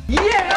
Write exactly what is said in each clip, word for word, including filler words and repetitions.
Yeah!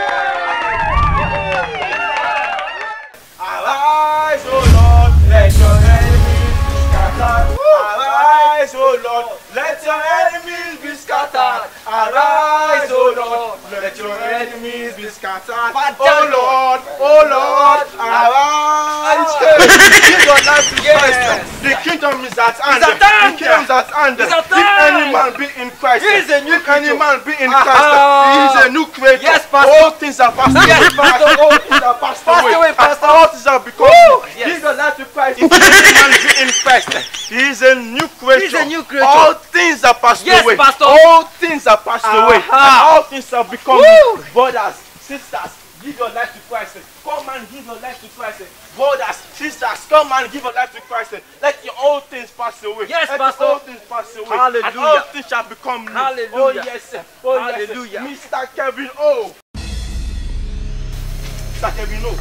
Arise, O Lord, let your enemies be scattered. Arise, O Lord, let your enemies be scattered. Arise, O Lord, let your enemies be scattered. Oh Lord, oh Lord, arise. Give your life to Christ. The kingdom is at hand. The kingdom is at hand. If any man be in Christ, if any man be in Christ, he is a new creator. Yes, Pastor. All things are passed away. Yes, Pastor. All things are passed Passed away. away, Pastor. All things are become. Yes. Give your life to Christ. If any man be in Christ, he is a new creator. He is a new creator. All things are passed Yes, away. Pastor. All things are passed Uh-huh. away. And all things have become Woo. brothers, sisters. Give your life to Christ. Come and give your life to Christ. Brothers, sisters, come and give your life to Christ. Let your old things pass away. Yes, Let Pastor. your old things pass away. Hallelujah. And all things shall become new. Hallelujah. Oh yes, sir. Oh Hallelujah. Yes, sir. Mister Kevin O. Mister Kevin O.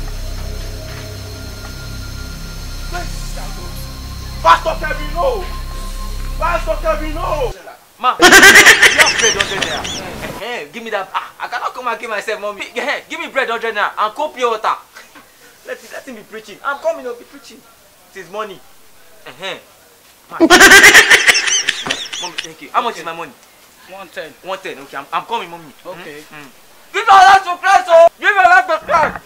Pastor Kevin O. Pastor Kevin O. Ma, you have bread one hundred naira. Eh, give me that. Ah, I cannot come and give myself, mommy. Eh, give me bread one hundred naira and cold pure water. Let him, let him be preaching. I'm coming, I'll be preaching. It is money. Eh, mommy, thank you. How much is my money? One ten. One ten. Okay, I'm, I'm coming, mommy. Okay. Mm? Mm. Give your life to Christ, oh! Give your life to Christ.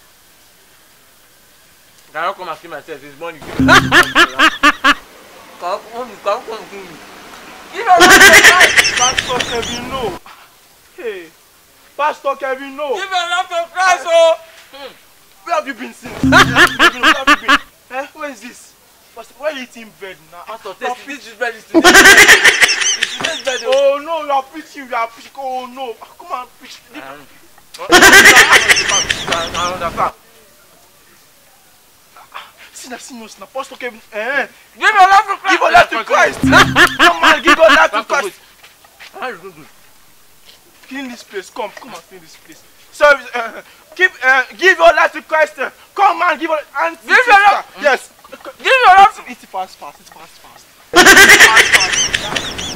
I cannot come and kill myself. It's money. Give your life to Christ. Come, mommy, come, come, kill me. Give your life to Christ. Pastor Kevin O. Hey. Pastor Kevin O. Give your life to Christ, oh! Hmm. Where have you been since? Where have you been? Eh? Where is this? Pastor, why are you eating bread now? Pastor, You are this, preaching- this bread is today. It's today's bread, oh. Oh no, you are preaching, you are preaching. Oh no. Come on, preach. Um, I understand. See now, see now, Pastor Kevin. Eh? Give your life to Christ. Give your life to Christ. Come on, give your life to Pastor, Christ. how is it good? Clean this place. Come, come and clean this place. Service. Uh, keep. Uh, give your life to Christ. Uh, come on, give your. Auntie, Give your life. sister. Yes. Give your life to. Eat it fast, fast. Eat fast, fast. Fast, fast.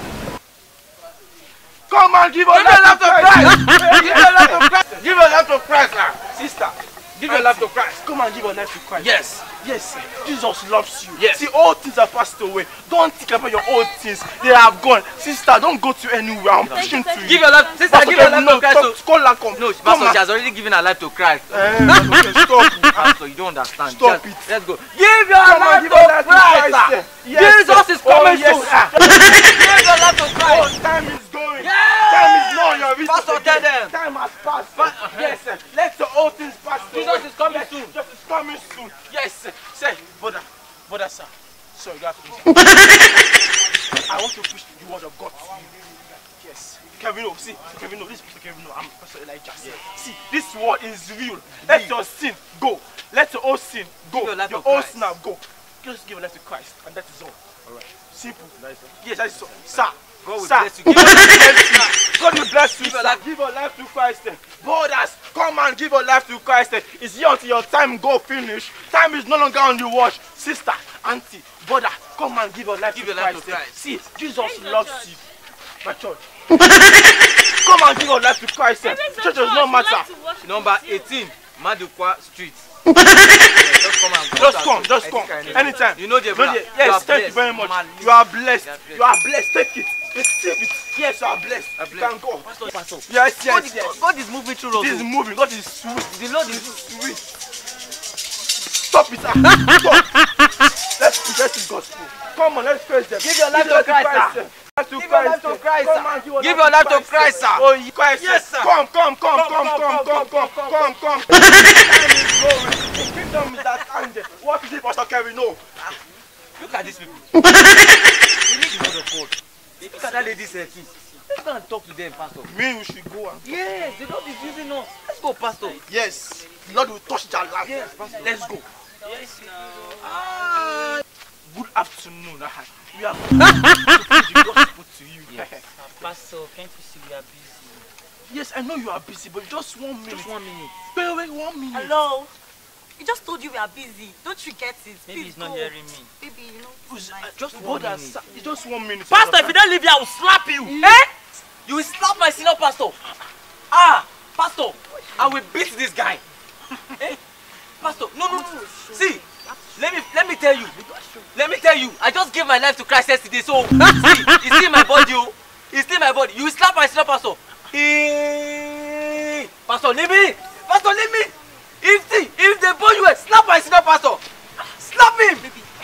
Come on, give your Give your life to Christ. Give your life to Christ. Give your life to Christ, now, sister. Give your life to Christ. Come and give your life to Christ. Yes. Yes, Jesus loves you. Yes. See, all things are passed away. Don't think about your old things. They have gone. Sister, don't go to anywhere. I'm preaching to you. Give your life, sister. Pastor Give your Kevin, life no, to Christ. stop, So. call her, come. No, come Pastor, on. she has already given her life to Christ. Eh, okay, stop. Pastor, you don't understand. Stop Just, it. Let's go. Give your Come on, life give to your life to Christ. Christ. sir. Yes, Jesus sir. is coming Oh, yes, soon. sir. Give your life to Oh, Christ. time is going. Yes. Time is not your reason. Pastor, tell them. Time has passed. Pa- uh-huh. Yes, sir. Let the old things pass Jesus away. is coming Yes, soon. Jesus is coming soon. Yes, sir. Say, brother, brother, sir. Sorry, you have to listen. I want to preach the word of God to you. Yes. Kevin, no, see, Kevin, no, this is Kevin, no, I'm Pastor Elijah. Yes. See, this word is real. Let your sin go. Let your old sin go. Give your life to old Christ. sin now go. Just give your life to Christ, and that is all. All right. Simple. Nice, sir. Yes, that is all. Sir. God will Sir. bless you. Give your life. God will bless you. Give your sir. life. Give your life to Christ. eh. Brothers, come and give your life to Christ. eh. It's here until your time go finish. Time is no longer on the watch. Sister, auntie, brother, come and give your life Give to your life Christ. to eh. Christ. See, Jesus loves you. My church. Come and give your life to Christ. eh. Church does not matter. Number eighteen, Madukwa Street. Yeah, just come and Just come, just I come. think I know. Anytime. You know the You brother. the- Yes, thank you very much. You are blessed. You are blessed. Take it. Receive it. Yes, you are blessed. I'm You blessed. can go. Pastor, Pastor. Yes, God yes, is, yes. God is moving through us. This is moving. God is sweet. The Lord is. Sweet. Stop it. ah. Stop. Let's present the gospel. Come on, let's praise them. Give your life to Christ, sir. Life to Give your life to sir. Christ, Come sir. on, Give your life to Christ, sir. Oh, you Christ, Yes, sir. Come, come, come, come, come, come, come, come, come. Time is going. The kingdom is at hand. What is it, Pastor Kevin? No. Look at these people. They need the word of God. Look at that lady's head, please. Let's go and talk to them, Pastor. Me, we should go and. Yes, the Lord is using us. Let's go, Pastor. Yes, the Lord will touch their life. Yes, Pastor. Let's go. Yes, now. Ah, good afternoon. We are going to preach the gospel to you. Yes. Pastor, can't you see we are busy? Yes, I know you are busy, but just one minute. Just one minute. Wait, wait, one minute. Hello? He just told you we are busy. Don't you get it? Maybe Please he's not go. hearing me. Baby, you know. Who's- it's uh, nice. just one brother, minute. sir, it's just one minute. Pastor, if you don't leave here, I will slap you. Eh? You will slap my senior pastor. Ah, Pastor. I will beat this guy. Eh? Pastor, no, no, no. See, let me let me tell you. Let me tell you. I just gave my life to Christ yesterday, so see, it's still my body, oh. It's still my body. You slap my sinner, Pastor. Hey, Pastor, leave me. Pastor, leave me. If see, if they burn you, slap my sinner, Pastor. Slap him.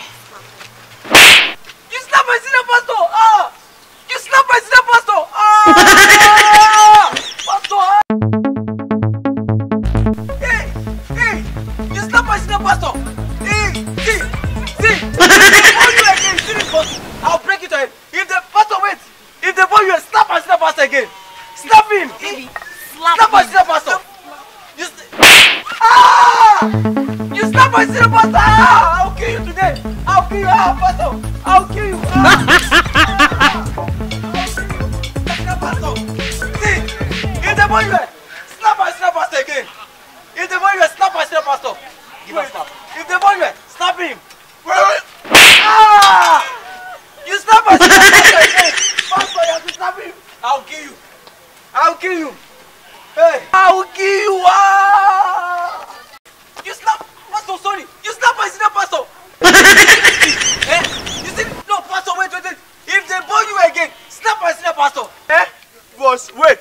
You slap my sinner, Pastor. Ah, you slap my sinner, Pastor. Ah, Pastor. Ah. Hey, hey, you slap my sinner, Pastor. Hey, see, see. If they burn you again, see this bottle. I'll break it to him. If the Pastor wait, if they burn you, slap my sinner, Pastor again. Slap him. Baby, slap, Slap my sinner, Pastor. You ah! You slap my sinner, Pastor. Ah! I'll kill you today. I'll kill you, ah, Pastor. I'll kill you. Ah! Pastor. See, if they burn you, slap my sinner, Pastor again. If they burn you, slap my sinner, Pastor. Give a slap. If they burn you, slap him. Ah! You slap my sinner, Pastor again. Pastor, you have to slap him. I'll kill you. I'll kill you. Hey, I'll kill you. Ah! You slap, Pastor. Sorry, you slap my sinner, Pastor. Eh? You see, no, Pastor. Wait, wait, wait. If they burn you again, slap my sinner, Pastor. Eh? Boss, wait.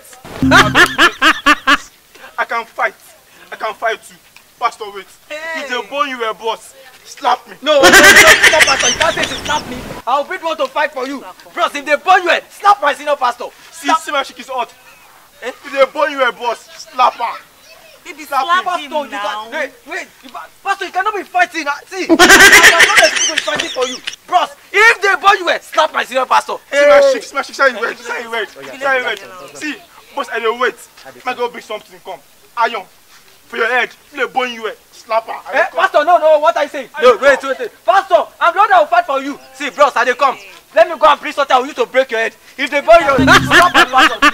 I can fight. I can fight too. Pastor, wait. Hey. If they burn you a boss, slap me. No, no, no, no, Pastor. You can't say to slap me. I'll be the one to fight for you, bros. If they burn you, slap my sinner, Pastor. See, see my chick is hot. Eh? If they burn you a boss, slap her. Baby, Slap slap Pastor, him you now. can, wait, wait, you, Pastor, you cannot be fighting. Uh, see, I cannot be fighting for you, bros. If they burn you, slap my senior Pastor. See my chick, see my chick, say wait, say wait, say wait. See, boss, I dey wait. My go bring something come. Iron for your head. If they burn you, slap her. Eh, Pastor, no, no, what I say? No, wait, wait, wait. Pastor, I'm the one that will fight for you. See, bros, I dey come. Let me go and bring something I will use to break your head. If they burn you, slap my Pastor.